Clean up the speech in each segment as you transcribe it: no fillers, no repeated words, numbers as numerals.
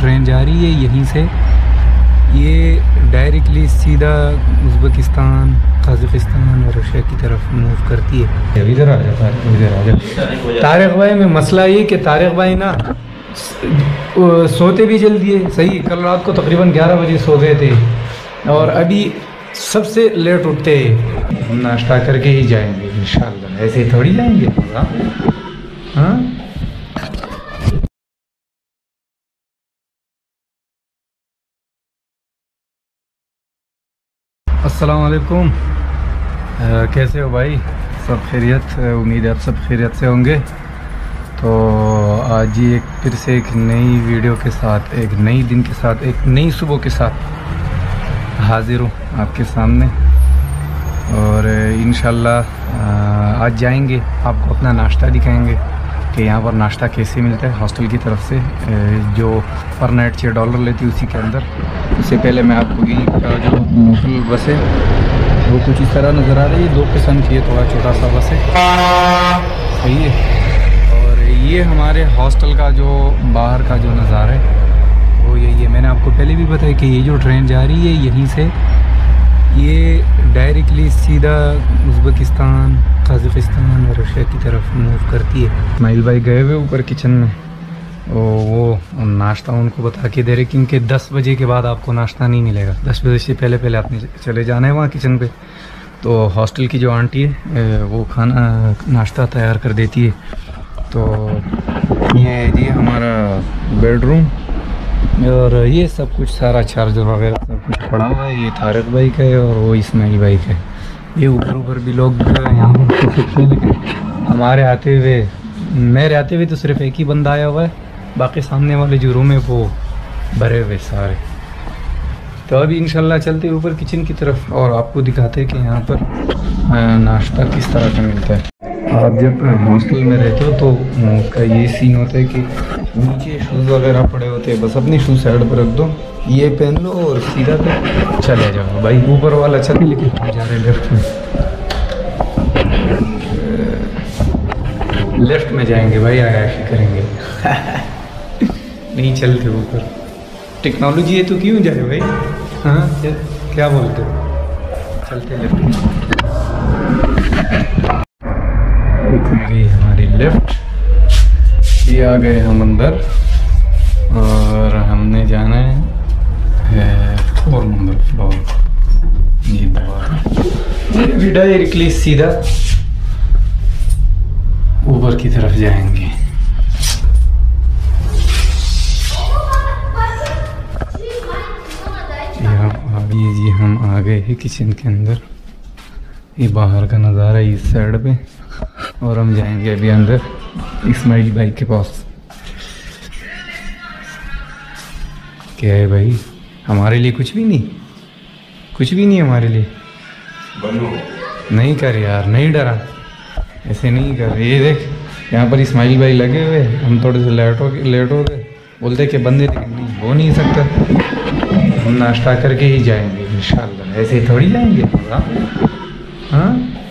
Train जा रही है यहीं से, ये डायरेक्टली सीधा उज़्बेकिस्तान, कज़ाकिस्तान और रशिया की तरफ मूव करती है। इधर आ जा, इधर आ जा तारिक भाई। में मसला ये कि तारिक भाई ना सोते भी जल्दी है, सही। कल रात को तकरीबन 11 बजे सो गए थे और अभी सबसे लेट उठते हैं। हम नाश्ता करके ही जाएंगे इंशाल्लाह, ऐसे थोड़ी जाएंगे। हाँ अस्सलाम वालेकुम, कैसे हो भाई? सब खैरियत? उम्मीद है आप सब खैरियत से होंगे। तो आज ही फिर से एक नई वीडियो के साथ, एक नई दिन के साथ, एक नई सुबह के साथ हाजिर हूँ आपके सामने। और इंशाल्लाह आज जाएंगे, आपको अपना नाश्ता दिखाएंगे कि यहाँ पर नाश्ता कैसे मिलता है हॉस्टल की तरफ से, जो पर नाइट $6 लेती है उसी के अंदर। उससे पहले मैं आपको ये का जो लोकल बस है वो कुछ इस तरह नज़र आ रही है। 2 किस्म की है, थोड़ा छोटा सा बस है, सही है। और ये हमारे हॉस्टल का जो बाहर का जो नज़ारा है वो यही है। मैंने आपको पहले भी बताया कि ये जो ट्रेन जा रही है यहीं से, ये डायरेक्टली सीधा उज़्बेकिस्तान, कज़ाकिस्तान और रशिया की तरफ मूव करती है। इस्माइल भाई गए हुए ऊपर किचन में, वो नाश्ता उनको बता के दे रहे क्योंकि 10 बजे के बाद आपको नाश्ता नहीं मिलेगा। 10 बजे से पहले पहले आपने चले जाना है वहाँ किचन पे। तो हॉस्टल की जो आंटी है वो खाना नाश्ता तैयार कर देती है। तो ये हमारा बेडरूम और ये सब कुछ सारा चार्जर वगैरह सब कुछ पड़ा हुआ है। ये तारिक भाई का है और वो इस्माइल भाई का है। ये ऊपर भी लोग यहाँ पर हमारे आते हुए, मेरे आते हुए तो सिर्फ एक ही बंदा आया हुआ है, बाकी सामने वाले जो रूम है वो भरे हुए सारे। तो अभी इंशाल्लाह चलते ऊपर किचन की तरफ और आपको दिखाते हैं कि यहाँ पर नाश्ता किस तरह का मिलता है। आप जब हॉस्टल में रहते हो तो उसका ये सीन होता है कि नीचे शूज़ वगैरह पड़े होते हैं, बस अपनी शूज़ साइड पर रख दो, ये पहन लो और सीधा पे चले जाओ। भाई ऊपर वाला छत ही लेके जा रहे हैं लेफ्ट में जाएंगे भाई, आयाशी करेंगे नहीं चलते ऊपर। टेक्नोलॉजी है तो क्यों जाए भाई? हाँ क्या बोलते हो? चलते लेफ्ट में। गई हमारी लेफ्ट, ये आ गए हम अंदर और हमने जाना है 4 नंबर फ्लोर। ये द्वार डायरेक्टली सीधा ऊपर की तरफ जाएंगे। ये जी हम आ गए हैं किचन के अंदर। ये बाहर का नज़ारा है इस साइड पे और हम जाएंगे अभी अंदर इस्माइल भाई के पास। क्या है भाई? हमारे लिए कुछ भी नहीं, कुछ भी नहीं हमारे लिए। नहीं कर यार, नहीं डरा, ऐसे नहीं कर। ये देख यहाँ पर इस्माइल भाई लगे हुए, हम थोड़े से लेट हो गए, बोलते कि बंदे नहीं हो नहीं सकता। हम नाश्ता करके ही जाएंगे इंशाल्लाह, ऐसे थोड़ी जाएंगे। हाँ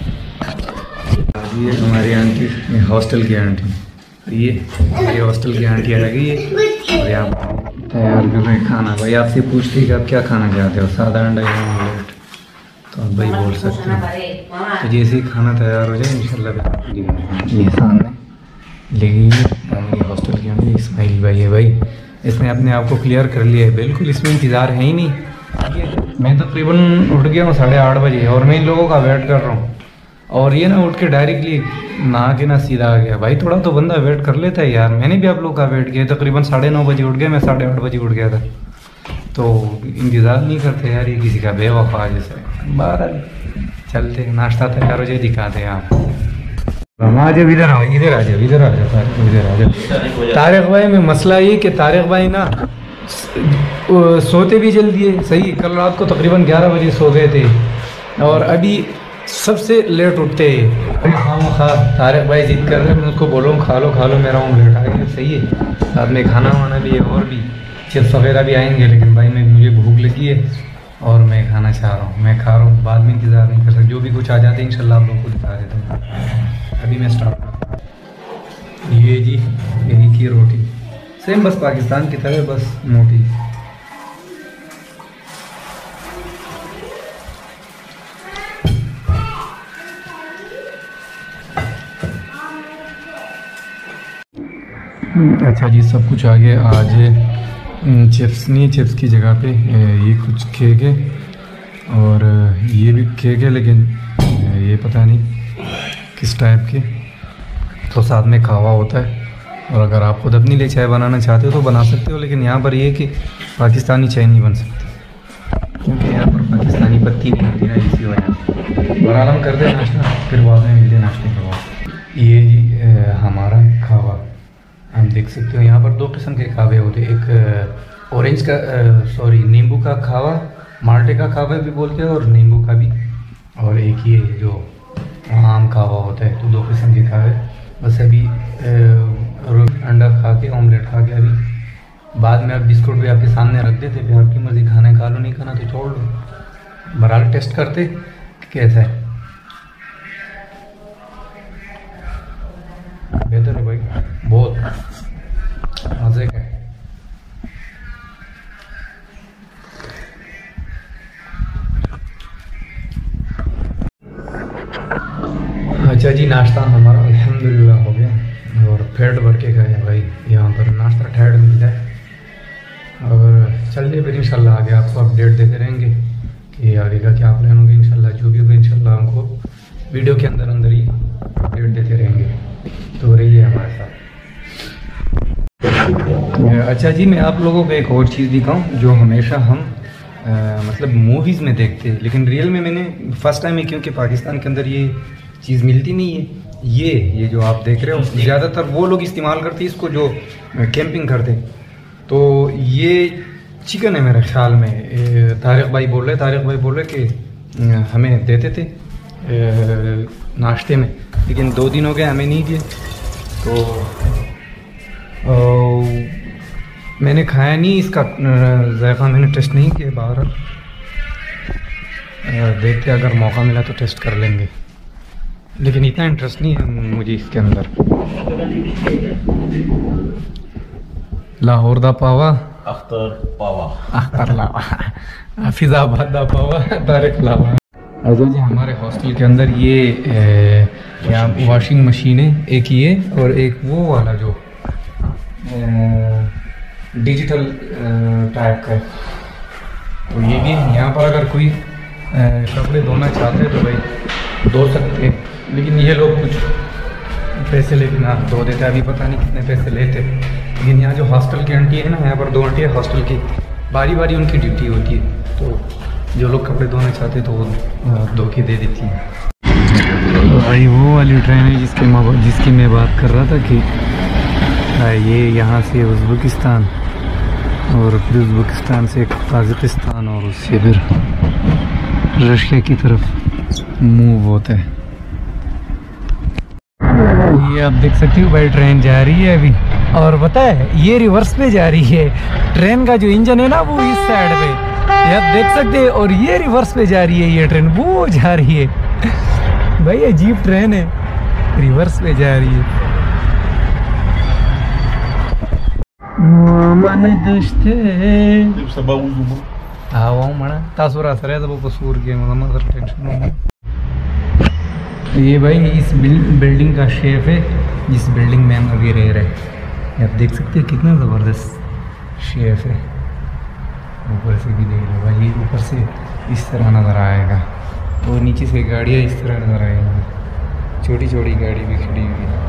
ये हमारी आंटी, हॉस्टल की आंटी, ये हमारी हॉस्टल की आंटी आ गई है और यहाँ तैयार कर रहे हैं खाना। भाई आपसे पूछते कि आप क्या खाना चाहते हो, सादा अंडा या ऑमलेट, तो आप भाई बोल सकते हो। तो जैसे ही खाना तैयार हो जाए इंशाल्लाह। ये सामने लेकिन हमारी हॉस्टल की आंटी इस्माइल भाई है। भाई इसने अपने आप को क्लियर कर लिया है, बिल्कुल इसमें इंतज़ार है ही नहीं। मैं तकरीबन उठ गया हूँ 8:30 बजे और मैं इन लोगों का वेट कर रहा हूँ और ये ना उठ के डायरेक्टली नहा के ना सीधा आ गया। भाई थोड़ा तो बंदा वेट कर लेता है यार। मैंने भी आप लोग का वेट किया, तकरीबन 9:30 बजे उठ गया, मैं 8:30 बजे उठ गया था। तो इंतज़ार नहीं करते यार ये किसी का, बेवफा जैसे। बाहर चलते, नाश्ता तैयार हो जाए, दिखाते हैं आप। हम आ जाओ, इधर आओ, इधर आ जाओ, इधर आ जाओ, इधर आ जाओ। तारिक भाई में मसला ये कि तारिक भाई ना सोते भी जल्दी है, सही। कल रात को तकरीबन 11 बजे सो गए थे और अभी सबसे लेट उठते हैं। हाँ तारिक भाई जिद कर रहे हैं, मैं उसको बोलो खा लो मेरा ऑमलेट आ गया, सही है। साथ में खाना वाना भी है और भी चिप्स वगैरह भी आएंगे, लेकिन भाई मुझे भूख लगी है और मैं खाना चाह रहा हूँ, मैं खा रहा हूँ। बाद में इंतज़ार नहीं कर सकता, जो भी कुछ आ जाते हैं इंशाल्लाह आप लोगों को दिखा देता हूँ। अभी मैं स्टार्ट, ये जी यही की रोटी सेम बस पाकिस्तान की तरह, बस मोटी। अच्छा जी, सब कुछ आ गया। आज चिप्स नहीं, चिप्स की जगह पे ये कुछ केक है और ये भी केक है, लेकिन ये पता नहीं किस टाइप के। तो साथ में खावा होता है। और अगर आप खुद अपनी लिए चाय बनाना चाहते हो तो बना सकते हो, लेकिन यहाँ पर ये कि पाकिस्तानी चाय नहीं बन सकती, क्योंकि यहाँ पर पाकिस्तानी पत्ती नहीं होती ना, इसी वजह से। और आराम कर दे नाश्ता, फिर बाद में मिलते नाश्ते के बाद। ये जी हमारा खावा आप देख सकते हो। यहाँ पर दो किस्म के खावे होते हैं, एक ऑरेंज का सॉरी नींबू का खावा, माल्टे का खावा भी बोलते हैं, और नींबू का भी, और एक ये जो आम खावा होता है। तो दो किस्म के खावे। बस अभी अंडा खा के, ऑमलेट खा के, अभी बाद में आप बिस्कुट भी आपके सामने रख देते, फिर आपकी मर्ज़ी, खाना खा लो, नहीं खाना तो छोड़ लो। बहरहाल टेस्ट करते कैसा है। बेहतर है भाई, बहुत मज़े का है। अच्छा जी, नाश्ता हमारा अल्हम्दुलिल्लाह हो गया और पेट भर के गए भाई। यहाँ पर नाश्ता ठहर मिलता है। और चलिए फिर इंशाल्लाह आगे आपको अपडेट देते रहेंगे कि आगे का क्या प्लान होगा। इंशाल्लाह जो भी होगा इंशाल्लाह हमको वीडियो के अंदर अंदर ही अपडेट देते रहेंगे। तो रहिए हमारे साथ। अच्छा जी, मैं आप लोगों को एक और चीज़ दिखाऊं जो हमेशा हम मतलब मूवीज़ में देखते हैं, लेकिन रियल में मैंने फर्स्ट टाइम है, क्योंकि पाकिस्तान के अंदर ये चीज़ मिलती नहीं है। ये जो आप देख रहे हो, ज़्यादातर वो लोग इस्तेमाल करते हैं इसको जो कैंपिंग करते हैं। तो ये चिकन है मेरे ख्याल में। तारिक भाई बोल रहे कि हमें देते थे नाश्ते में, लेकिन 2 दिन हो गए हमें नहीं दिए। तो मैंने खाया नहीं, इसका जायका मैंने टेस्ट नहीं किया। बाहर देखते अगर मौका मिला तो टेस्ट कर लेंगे, लेकिन इतना इंटरेस्ट नहीं है मुझे इसके अंदर। लाहौर दा पावा, अख्तर लावा, फिजाबाद दा पावा, तारिक लावा। अच्छा जी, हमारे हॉस्टल के अंदर ये यहाँ वॉशिंग मशीन है, एक ये और एक वो वाला जो डिजिटल टाइप का है। तो ये भी यहाँ पर अगर कोई कपड़े धोना चाहते हैं तो भाई धो सकते हैं, लेकिन ये लोग कुछ पैसे लेके ना धो देते। अभी पता नहीं कितने पैसे लेते, लेकिन यहाँ जो हॉस्टल की आंटी है ना, यहाँ पर 2 आंटी है हॉस्टल की, बारी बारी उनकी ड्यूटी होती है। तो जो लोग कपड़े धोना चाहते हैं तो वो धो के दे देती हैं। भाई वो वाली ट्रेन है जिसकी मैं बात कर रहा था कि ये यहाँ से उज़्बेकिस्तान और फिर उज़्बेकिस्तान से ताजिकिस्तान और उससे फिर रशिया की तरफ मूव होता है। ये आप देख सकते हो भाई, ट्रेन जा रही है अभी। और पता है ये रिवर्स पे जा रही है। ट्रेन का जो इंजन है ना वो इस साइड पे, ये आप देख सकते हैं, और ये रिवर्स पे जा रही है। ये ट्रेन वो जा रही है भाई, अजीब ट्रेन है, रिवर्स पे जा रही है। ये भाई इस बिल्डिंग का शेप है जिस बिल्डिंग में हम अभी रह रहे हैं। आप देख सकते हैं कितना ज़बरदस्त शेप है। ऊपर से भी देख लो भाई, ऊपर से इस तरह नज़र आएगा और नीचे से गाड़ियाँ इस तरह नज़र आएंगी। छोटी छोटी गाड़ी भी खड़ी हुई है।